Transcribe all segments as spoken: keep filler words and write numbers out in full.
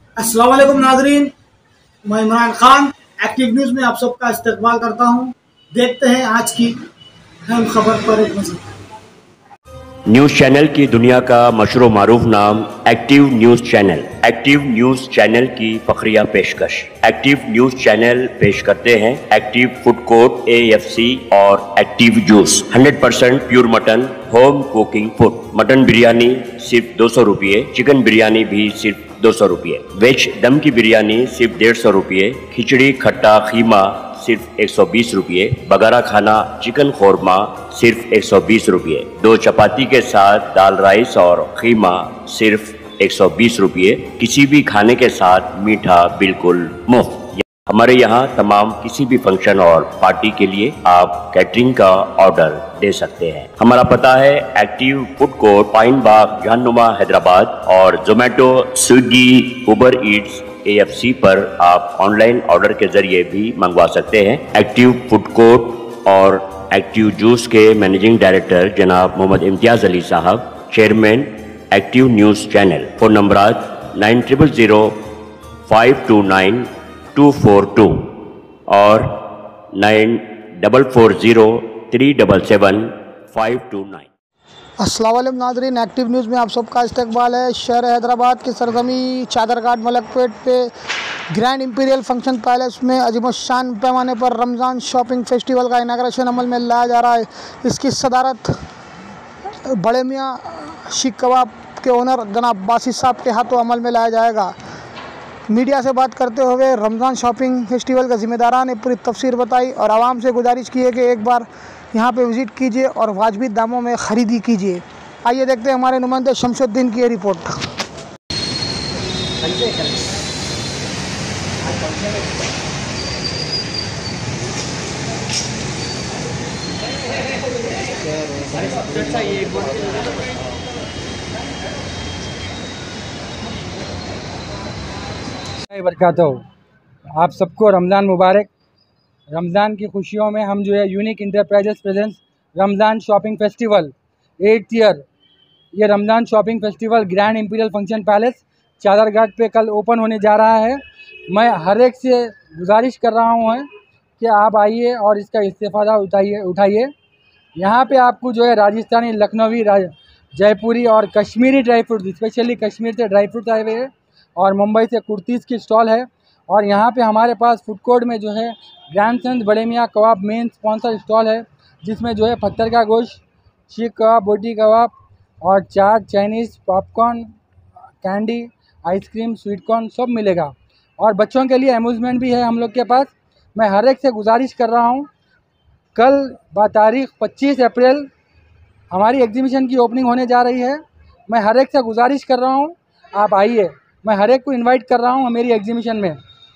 अस्सलाम वालेकुम नाजरीन, मैं इमरान खान एक्टिव न्यूज़ में आप सबका इस्तकबाल करता हूं। देखते हैं आज की अहम खबर पर एक नजर। न्यूज़ चैनल की दुनिया का मशहूर मारूफ नाम active news channel. Active news channel की फखरिया पेशकश। एक्टिव न्यूज़ चैनल पेश करते हैं active food court A F C और active juice. Hundred percent pure mutton, home cooking food. Mutton biryani सिर्फ दो सौ रुपये, चिकन बिरयानी भी सिर्फ दो सौ रुपये, वेज दम की बिरयानी सिर्फ डेढ़ सौ रुपये, खिचड़ी खट्टा खीमा सिर्फ एक सौ बीस रुपये, बगारा खाना चिकन खोरमा सिर्फ एक सौ बीस रुपये, दो चपाती के साथ दाल राइस और खीमा सिर्फ एक सौ बीस रुपये, किसी भी खाने के साथ मीठा बिल्कुल मुफ्त। हमारे यहाँ तमाम किसी भी फंक्शन और पार्टी के लिए आप कैटरिंग का ऑर्डर दे सकते हैं। हमारा पता है active food court, Pine Bagh, Jahanuma, Hyderabad और Zomato, Swiggy, Uber Eats, A F C पर आप ऑनलाइन ऑर्डर के जरिए भी मंगवा सकते हैं। एक्टिव फूड कोर्ट और एक्टिव जूस के मैनेजिंग डायरेक्टर जनाब मोहम्मद इम्तियाज अली साहब, chairman active news channel. Phone number nine triple zero five two nine two four two और nine double four zero three double seven five two nine. अस्सलाम वालेकुम नाज़रीन, active news में आप सबका इस्तकबाल है। शहर हैदराबाद की सरजमी चादरघाट मलकपेट पे ग्रैंड इंपीरियल फंक्शन पैलेस में अजीम शान पैमाने पर रमज़ान शॉपिंग फेस्टिवल का इनाग्रेशन अमल में लाया जा रहा है। इसकी सदारत बड़े मियाँ शीख कबाब के ओनर जनाब बासित साहब के हाथों अमल में लाया जाएगा। मीडिया से बात करते हुए रमज़ान शॉपिंग फेस्टिवल के ज़िम्मेदारान ने पूरी तफसीर बताई और आवाम से गुजारिश की है कि एक बार यहाँ पे विज़िट कीजिए और वाजबी दामों में ख़रीदी कीजिए। आइए देखते हैं हमारे नुमाइंदे शमशुद्दीन की ये रिपोर्ट। बरकातहू। आप सबको रमज़ान मुबारक। रमज़ान की खुशियों में हम जो है unique enterprises presents Ramzan shopping festival eighth year, ये Ramzan shopping festival grand imperial function palace Chaderghat पे कल ओपन होने जा रहा है। मैं हर एक से गुजारिश कर रहा हूँ है कि आप आइए और इसका इस्तेफ़ादा उठाइए उठाइए यहाँ पे आपको जो है राजस्थानी, लखनवी, जयपुरी और Kashmiri dry fruit, specially Kashmir से ड्राई फ्रूट आए हुए हैं और मुंबई से कुर्तीज़ की स्टॉल है। और यहाँ पे हमारे पास फूड कोर्ट में जो है ग्रैंडसन्स बड़े मियाँ कबाब मेन स्पॉन्सर स्टॉल है, जिसमें जो है पत्थर का गोश्त, शीख कबाब, बोटी कबाब और chaat, Chinese, popcorn, candy, ice cream, sweet corn सब मिलेगा। और बच्चों के लिए अम्यूज़मेंट भी है हम लोग के पास। मैं हर एक से गुजारिश कर रहा हूँ, कल बातारीख पच्चीस अप्रैल हमारी एग्जीबिशन की ओपनिंग होने जा रही है। मैं हर एक से गुजारिश कर रहा हूँ आप आइए। मैं हर एक को इनवाइट कर रहा हूँ मेरी एग्जीबिशन में।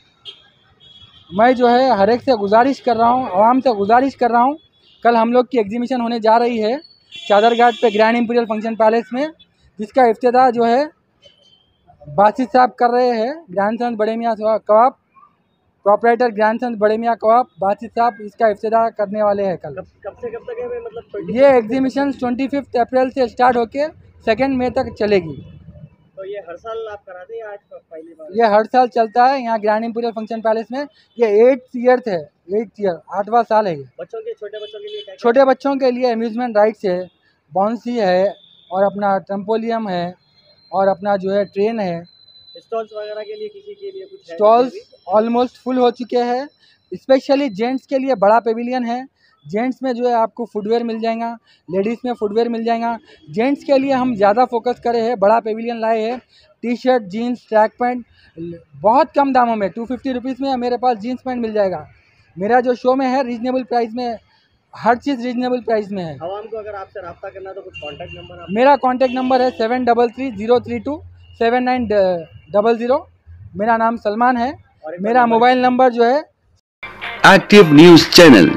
मैं जो है हर एक से गुजारिश कर रहा हूँ, आवाम से गुजारिश कर रहा हूँ, कल हम लोग की एग्जीबिशन होने जा रही है चादरघाट पे ग्रैंड इंपीरियल फंक्शन पैलेस में, जिसका इफ्तिताह जो है बासित साहब कर रहे हैं। ग्रैंडसन बड़े मियाँ कबाब, प्रोपराइटर ग्रैंडसन बड़े मियाँ कबाब बासित साहब इसका इफ्तिताह करने वाले हैं कल। कब से कब तक है? मतलब ये एग्जीबिशन ट्वेंटी फिफ्थ अप्रैल से स्टार्ट होके सेकेंड मई तक चलेगी। तो ये हर साल आप कराते हैं? आज पहली बार ये हर साल चलता है यहाँ ग्रैंड इंपीरियल फंक्शन पैलेस में। ये एट्थ ईयर है, एट्थ ईयर आठवां साल है ये। बच्चों के, छोटे बच्चों के लिए क्या? छोटे बच्चों के लिए अम्यूज़मेंट राइड्स है, बाउंसी है और अपना ट्रम्पोलियम है और अपना जो है ट्रेन है। स्टॉल्स वगैरह के लिए किसी के लिए कुछ? स्टॉल्स ऑलमोस्ट फुल हो चुके हैं। स्पेशली जेंट्स के लिए बड़ा पेविलियन है। जेंट्स में जो है आपको फुटवेयर मिल जाएगा, लेडीज़ में फुटवेयर मिल जाएगा। जेंट्स के लिए हम ज़्यादा फोकस करे हैं, बड़ा पेविलियन लाए हैं। T shirt, jeans, track pant बहुत कम दामों में टू फिफ्टी रुपीज़ में मेरे पास जीन्स पैंट मिल जाएगा। मेरा जो शो में है रीजनेबल प्राइस में, हर चीज़ रीजनेबल प्राइस में है। आवाम को अगर आपसे रब्ता करना तो कुछ कॉन्टैक्ट नंबर आप... मेरा कॉन्टैक्ट नंबर है seven double three zero three two seven nine double zero. मेरा नाम सलमान है। मेरा मोबाइल नंबर जो है। Active news channel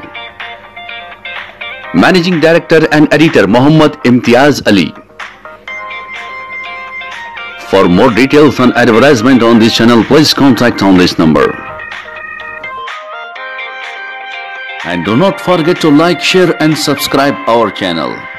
Managing Director and Editor Mohammad Imtiaz Ali. For more details and advertisement on this channel, please contact on this number. And do not forget to like, share and subscribe our channel.